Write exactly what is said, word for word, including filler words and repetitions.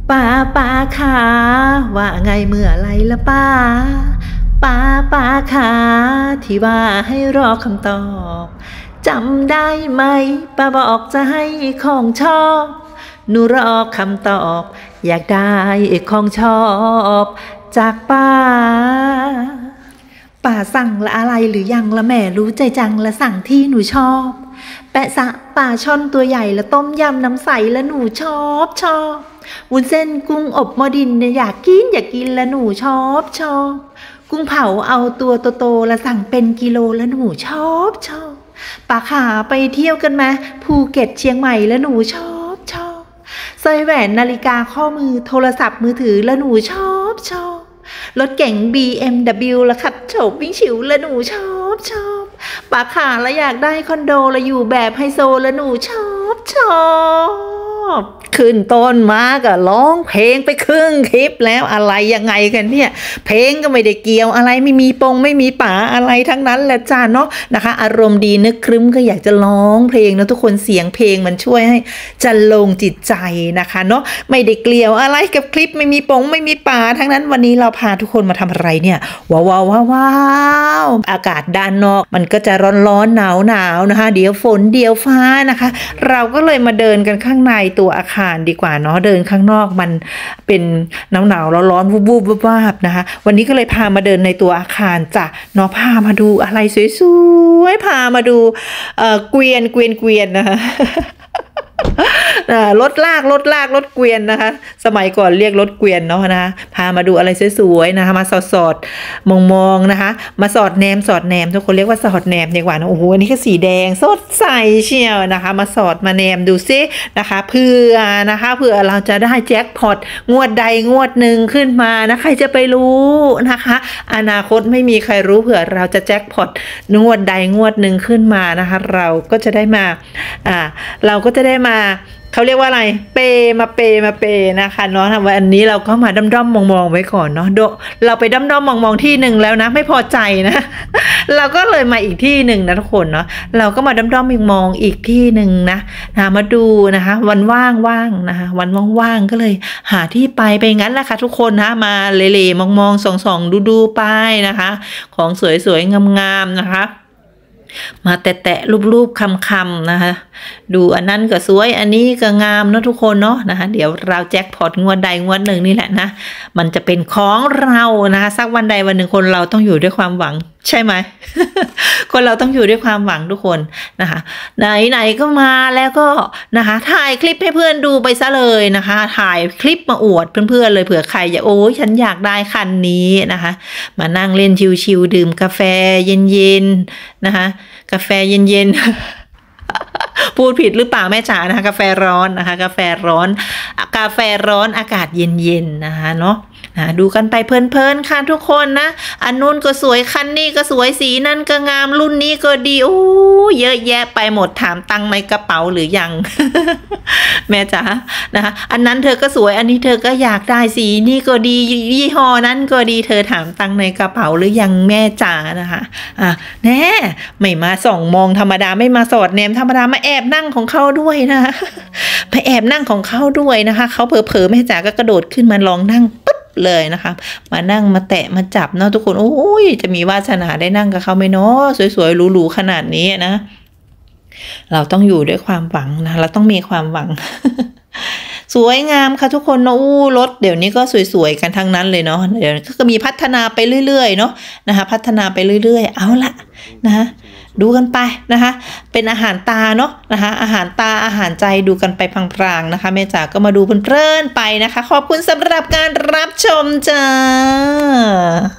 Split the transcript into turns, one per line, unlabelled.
ป้าป้าขาว่าไงเมื่อไรละป้าป้าป้าขาที่ว่าให้รอคำตอบจำได้ไหมป้าบอกจะให้ของชอบหนูรอคำตอบอยากได้ของชอบจากป้าป้าสั่งละอะไรหรือยังละแม่รู้ใจจังละสั่งที่หนูชอบแปะสะปลาช่อนตัวใหญ่ละต้มยำน้ำใสละหนูชอบชอบวุ้นเส้นกุ้งอบหม้อดินเนี่ยอยากกินอยากกินละหนูชอบชอบกุ้งเผาเอาตัวโตๆละสั่งเป็นกิโลละหนูชอบชอบป้าขาไปเที่ยวกันมาภูเก็ตเชียงใหม่ละหนูชอบชอบสร้อยแหวนนาฬิกาข้อมือโทรศัพท์มือถือละหนูชอบชอบรถเก๋ง บี เอ็ม ดับเบิลยู ละขับโฉบวิ่งฉิวละหนูชอบชอบป้าขาละอยากได้คอนโดละอยู่แบบไฮโซละหนูชอบชอบขึ้นต้นมาก็ร้องเพลงไปครึ่งคลิปแล้วอะไรยังไงกันเนี่ยเพลงก็ไม่ได้เกี่ยวอะไรไม่มีปงไม่มีป๋าอะไรทั้งนั้นแหละจ้าเนาะนะคะอารมณ์ดีนึกครึ้มก็อยากจะร้องเพลงนะทุกคนเสียงเพลงมันช่วยให้จันลงจิตใจนะคะเนาะไม่ได้เกี่ยวอะไรกับคลิปไม่มีปงไม่มีป๋าทั้งนั้นวันนี้เราพาทุกคนมาทำอะไรเนี่ยว้าวว้าวว้าวอากาศด้านนอกมันก็จะร้อนร้อนหนาวหนาวนะคะเดี๋ยวฝนเดี๋ยวฟ้านะคะเราก็เลยมาเดินกันข้างในตัวอาคารดีกว่าเนาะเดินข้างนอกมันเป็นหนาวหนาวร้อนร้อนวูบวูบวาบนะคะวันนี้ก็เลยพามาเดินในตัวอาคารจ้ะเนาะพามาดูอะไรสวยๆพามาดูเอ่อเกวียนเกวียนเกวียนนะคะรถลากรถลากรถเกวียนนะคะสมัยก่อนเรียกรถเกวียนเนาะนะคะพามาดูอะไรสวยๆนะคะมาสอดสอดมองมองนะคะมาสอดแนมสอดแนมทุกคนเรียกว่าสอดแนมดีกว่านะโอ้โหอันนี้ก็สีแดงสดใสเชียวนะคะมาสอดมาแนมดูซินะคะเพื่อนะคะเพื่อเราจะได้แจ็คพอตงวดใดงวดหนึ่งขึ้นมานะใครจะไปรู้นะคะอนาคตไม่มีใครรู้เผื่อเราจะแจ็คพอตงวดใดงวดหนึ่งขึ้นมานะคะเราก็จะได้มาอ่าเราก็จะได้มาเขาเรียกว่าอะไรเปมาเปมาเปนะคะเนาะวันนี้เราก็มาด้อมๆมองๆไว้ก่อนเนาะโดเราไปด้อมๆมองๆที่หนึ่งแล้วนะไม่พอใจนะเราก็เลยมาอีกที่หนึ่งนะทุกคนเนาะเราก็มาด้อมๆมองอีกที่หนึ่งนะนะมาดูนะคะวันว่างๆนะคะวันว่างๆก็เลยหาที่ไปไปงั้นแหละค่ะทุกคนนะมาเล่ๆมองๆส่องๆดูๆไปนะคะของสวยๆงามๆนะคะมาแตะๆรูปๆคำๆนะคะดูอันนั้นก็สวยอันนี้ก็งามเนาะทุกคนเนาะนะคะเดี๋ยวเราแจ็คพอตงวดใดงวดหนึ่งนี่แหละนะมันจะเป็นของเรานะคะสักวันใดวันหนึ่งคนเราต้องอยู่ด้วยความหวังใช่ไหม คนเราต้องอยู่ด้วยความหวังทุกคนนะคะไหนๆก็มาแล้วก็นะคะถ่ายคลิปให้เพื่อนดูไปซะเลยนะคะถ่ายคลิปมาอวดเพื่อนๆเลยเผื่อใครอยากโอ้ยฉันอยากได้คันนี้นะคะมานั่งเล่นชิวๆดื่มกาแฟเย็นๆนะคะกาแฟเย็นๆพูดผิดหรือเปล่าแม่จ๋านะคะกาแฟร้อนนะคะกาแฟร้อนกาแฟร้อนอากาศเย็นๆนะคะเนาะดูกันไปเพลินๆค่ะทุกคนนะอันนู้นก็สวยคันนี้ก็สวยสีนั่นก็งามรุ่นนี้ก็ดีโอ้เยอะแยะไปหมดถามตังค์ในกระเป๋าหรือยัง แม่จ๋านะคะอันนั้นเธอก็สวยอันนี้เธอก็อยากได้สีนี่ก็ดียี่ห้อนั้นก็ดีเธอถามตังค์ในกระเป๋าหรือยังแม่จ๋านะคะอ่ะแน่ไม่มาส่องมองธรรมดาไม่มาสอดแนมธรรมดามาแอบนั่งของเขาด้วยนะไปแอบนั่งของเขาด้วยนะคะเขาเผลอๆแม่จ๋าก็กระโดดขึ้นมาลองนั่งปุ๊บเลยนะคะมานั่งมาแตะมาจับเนาะทุกคนโอ้ยจะมีวาสนาได้นั่งกับเขาไหมเนาะสวยๆหรูๆขนาดนี้นะเราต้องอยู่ด้วยความหวังนะเราต้องมีความหวัง สวยงามค่ะทุกคนเนาะอู้รถเดี๋ยวนี้ก็สวยๆกันทั้งนั้นเลยเนาะเดี๋ยวก็มีพัฒนาไปเรื่อยๆเนาะนะคะพัฒนาไปเรื่อยๆเอาละนะคะดูกันไปนะคะเป็นอาหารตาเนาะนะคะอาหารตาอาหารใจดูกันไปพลางๆนะคะแม่จ๋าก็มาดูเพลินๆไปนะคะขอบคุณสำหรับการรับชมจ้า